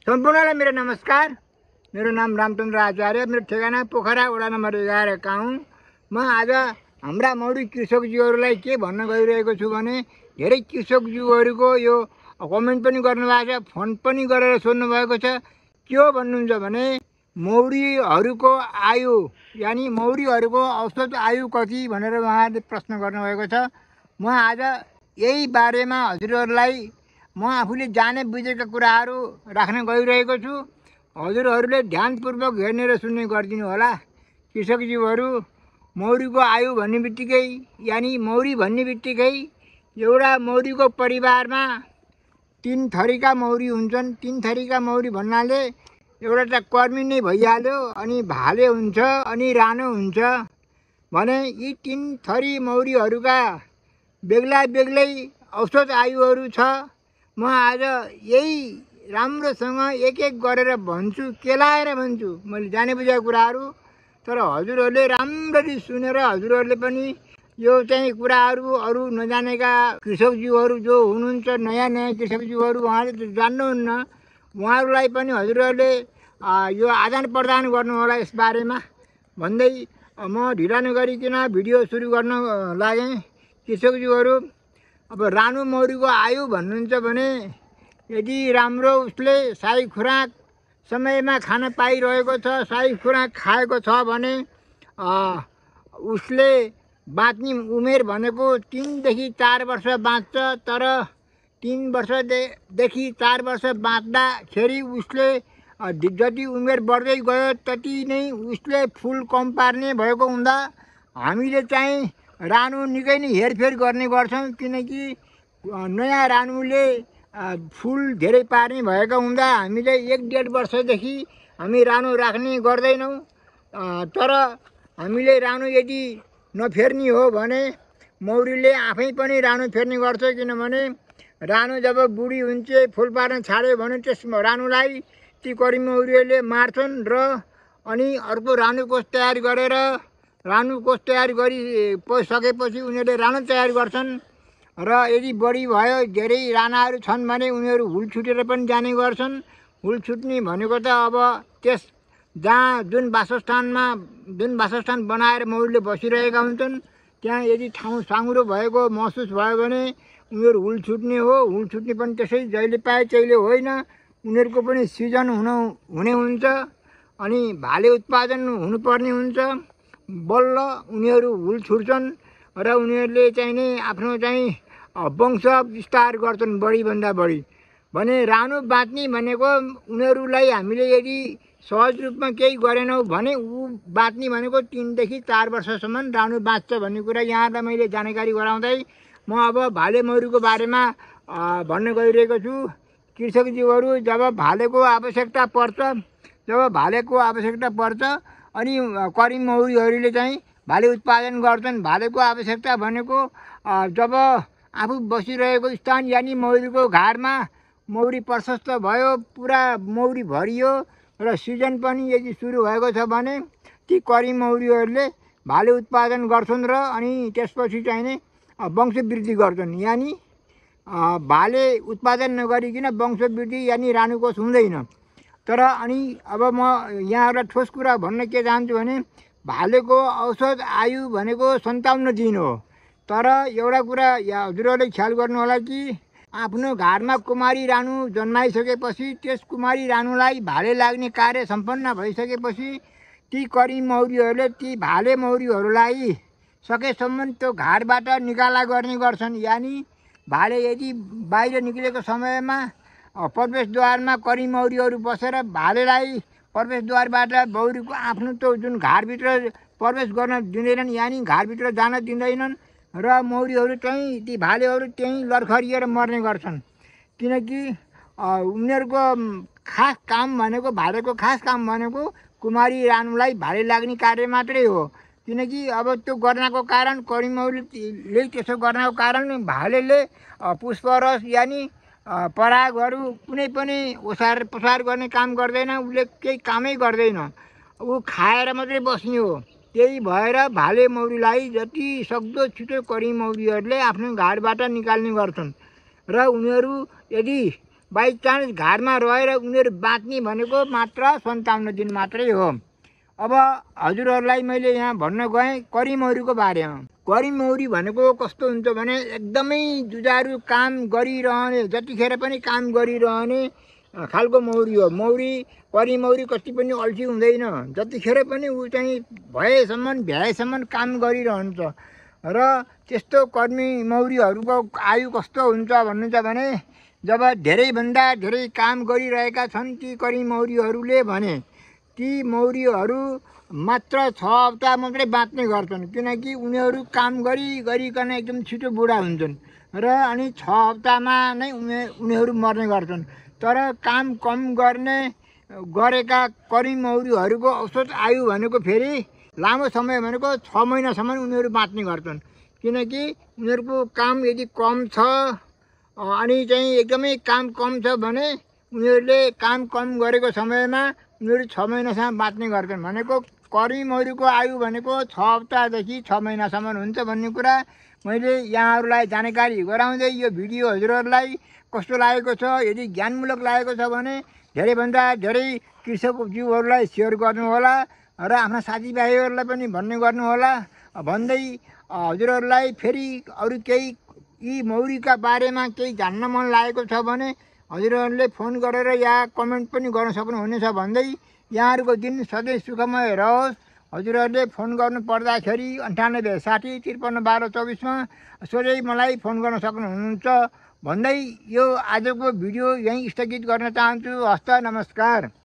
सम्पूर्णलाई मेरो नमस्कार। मेरो नाम रामचन्द्र आचार्य, मेरो ठेगाना पोखरा वडा नम्बर 11 गाउँ। म आज हाम्रा मौरी कृषकज्यूहरूलाई के भन्न गइरहेको छु भने धेरै कृषकज्यूहरूको यो कमेन्ट पनि गर्नुभएको छ, फोन पनि गरेर सोध्नु भएको छ। के हो भन्नुहुन्छ भने मौरीहरूको आयु यानि मौरीहरूको औसत आयु कति भनेर उहाँहरूले प्रश्न गर्नुभएको छ। म आज यही बारेमा हजुरहरूलाई म आफूले जाने बुझेका कुराहरू राख्न गइरहेको छु। हजुरहरूले ध्यानपूर्वक हेर्ने र सुन्ने गरिदिनु होला। कृषकज्यूहरू, मौरीको आयु भन्ने बित्तिकै यानि मौरी भन्ने बित्तिकै एउटा मौरीको परिवारमा 3 थरीका मौरी हुन्छन्। 3 थरीका मौरी भन्नाले एउटा त कर्मी नै भइहाल्यो, अनि भाले हुन्छ, अनि रानो हुन्छ भने यी 3 थरी मौरीहरूका बेग्ला बेग्लै औसत आयुहरू छ। म आज यही राम्रोसँग एक एक गरेर भन्छु, केलाएर भन्छु, मैले जाने बुझेका कुराहरू। तर हजुरहरूले राम्ररी सुनेर हजुरहरूले पनि यो चाहिँ कुराहरू अरू नजानेका कृषकज्यूहरू जो हुनुहुन्छ, नयाँ नयाँ कृषकज्यूहरू, उहाँले त जान्नुहुन्न, उहाँहरूलाई पनि हजुरहरूले यो आदान प्रदान गर्नु होला यस बारेमा भन्दै म ढिला नगरिकन भिडियो सुरु गर्न लागेँ। कृषकज्यूहरू, अब रानो मौरीको आयु भन्नुहुन्छ भने यदि राम्रो उसले साई खुराक समयमा खान पाइरहेको छ, साई खुराक खाएको छ भने उसले बाँच्ने उमेर भनेको 3 देखि 4 वर्ष बाँच्छ। तर 3 वर्षदेखि 4 वर्ष बाँच्दाखेरि उसले जति उमेर बढ्दै गयो त्यति नै उसले फुल कम पार्ने भएको हुँदा हामीले चाहिँ रानो निकै नै हेरफेर गर्ने गर्छौँ। किनकि नयाँ रानुले फुल धेरै पार्ने भएका हुँदा हामीले 1-1.5 वर्षदेखि हामी रानो राख्ने गर्दैनौँ। तर हामीले रानो यदि नफेर्ने हो भने मौरीले आफै पनि रानो फेर्ने गर्छ। किनभने रानो जब बुढी हुन्छ, फुल पार्न छाड्यो भने त्यस रानुलाई ती करी मौरीहरूले मार्छन् र अनि अर्को रानो कोष तयार गरेर सकेपछि उनीहरूले रानो तयार गर्छन्। र यदि बढी भयो, धेरै रानाहरू छन् भने उनीहरू हुल छुटेर पनि जाने गर्छन्। हुल छुट्ने भनेको त अब त्यस जुन वासस्थान बनाएर मौरीले बसिरहेका हुन्छन् त्यहाँ यदि ठाउँ साँघुरो भएको महसुस भयो भने उनीहरू हुल छुट्ने हो। हुल छुट्ने पनि त्यसै जहिले पाए त्यहिले होइन, उनीहरूको पनि सिजन हुने हुन्छ। अनि भाले उत्पादन हुनुपर्ने हुन्छ, बल्ल उनीहरू हुल छुट्छन् र उनीहरूले चाहिँ नै आफ्नो चाहिँ वंश विस्तार गर्छन् बढीभन्दा बढी। भने रानो बाँच्ने भनेको उनीहरूलाई हामीले यदि सहज रूपमा केही गरेनौँ भने ऊ बाँच्ने भनेको 3 देखि 4 वर्षसम्म रानो बाँच्छ भन्ने कुरा यहाँलाई मैले जानकारी गराउँदै म अब भाले मौरीको बारेमा भन्न गइरहेको छु। कृषकज्यूहरू, जब भालेको आवश्यकता पर्छ अनि करी मौरीहरूले चाहिँ भाले उत्पादन गर्छन्। भालेको आवश्यकता भनेको जब आफू बसिरहेको स्थान यानि मौरीको घारमा मौरी प्रशस्त भयो, पुरा मौरी भरियो र सिजन पनि यदि सुरु भएको छ भने ती करी मौरीहरूले भाले उत्पादन गर्छन् र अनि त्यसपछि चाहिँ नै वंशवृद्धि गर्छन्। यानि भाले उत्पादन नगरिकन वंशवृद्धि यानि रानुकोष हुँदैन। तर अनि अब म यहाँहरूलाई ठोस कुरा भन्न के चाहन्छु भने भालेको औसत आयु भनेको 57 दिन हो। तर एउटा कुरा हजुरहरूले ख्याल गर्नु होला कि आफ्नो घरमा कुमारी रानु जन्माइसकेपछि त्यस कुमारी रानुलाई भाले लाग्ने कार्य सम्पन्न भइसकेपछि ती करी मौरीहरूले ती भाले मौरीहरूलाई सकेसम्म त्यो घरबाट निकाला गर्ने गर्छन्। यानि भाले यदि बाहिर निक्लेको समयमा प्रवेशद्वारमा करी मौरीहरू बसेर भालेलाई प्रवेशद्वारबाट मौरीको आफ्नो त्यो जुन घरभित्र प्रवेश गर्न दिँदैनन्, यानि घरभित्र जान दिँदैनन् र मौरीहरू चाहिँ ती भालेहरू त्यहीँ लर्खरिएर मर्ने गर्छन्। किनकि उनीहरूको खास काम भनेको भालेको खास काम भनेको कुमारी रानुलाई भाले लाग्ने कार्य मात्रै हो। किनकि अब त्यो गर्नको कारण करी मौरीले त्यसो गर्नको कारण भालेले पुष्परस यानि परागहरू कुनै पनि ओसार पसार गर्ने काम गर्दैन, उसले केही कामै गर्दैन, ऊ खाएर मात्रै बस्ने हो। त्यही भएर भाले मौरीलाई जति सक्दो छिटो करी मौरीहरूले आफ्नो घरबाट निकाल्ने गर्छन्। र उनीहरू यदि बाई चान्स घारमा रहेर उनीहरू बाँच्ने भनेको मात्र 57 दिन मात्रै हो। अब हजुरहरूलाई मैले यहाँ भन्न गएँ करिमौरीको बारेमा। करिमौरी भनेको कस्तो हुन्छ भने एकदमै जुझारु काम गरिरहने, जतिखेर पनि काम गरिरहने खालको मौरी हो। करिमौरी कति पनि अल्छी हुँदैन, जतिखेर पनि ऊ चाहिँ भ्याएसम्म काम गरिरहन्छ। र त्यस्तो करिमौरीहरूको आयु कस्तो हुन्छ भन्नुहुन्छ भने जब धेरैभन्दा धेरै काम गरिरहेका छन् ती करिमौरीहरूले भने ती मौरीहरू मात्र 6 हप्ता मात्रै बाँच्ने गर्छन्, किनकि उनीहरू काम गरिकन एकदम छिटो बुढा हुन्छन् र अनि 6 हप्तामा नै उनीहरू मर्ने गर्छन्। तर काम कम गरेका करिमौरीहरूको औसत आयु भनेको फेरि लामो समय भनेको 6 महिनासम्म उनीहरू बाँच्ने गर्छन्, किनकि उनीहरूको काम यदि कम छ अनि चाहिँ एकदमै काम कम छ भने उनीहरूले काम कम गरेको समयमा उनीहरू 6 महिनासम्म बाँच्ने गर्छन्। भनेको करिमौरीको आयु भनेको 6 हप्तादेखि 6 महिनासम्म हुन्छ भन्ने कुरा मैले यहाँहरूलाई जानकारी गराउँदै यो भिडियो हजुरहरूलाई कस्तो लागेको छ, यदि ज्ञानमूलक लागेको छ भने धेरैभन्दा धेरै कृषक जीवहरूलाई सेयर गर्नुहोला र आफ्ना साथीभाइहरूलाई पनि भन्ने गर्नुहोला भन्दै हजुरहरूलाई फेरि अरू केही यी मौरीका बारेमा केही जान्न मन लागेको छ भने हजुरहरूले फोन गरेर या कमेन्ट पनि गर्न सक्नुहुनेछ भन्दै यहाँहरूको दिन सधैँ सुखमय रहोस्। हजुरहरूले फोन गर्नु पर्दाखेरि 98 60 53 12 24मा सोझै मलाई फोन गर्न सक्नुहुन्छ भन्दै यो आजको भिडियो यहीँ स्थगित गर्न चाहन्छु। हस्त नमस्कार।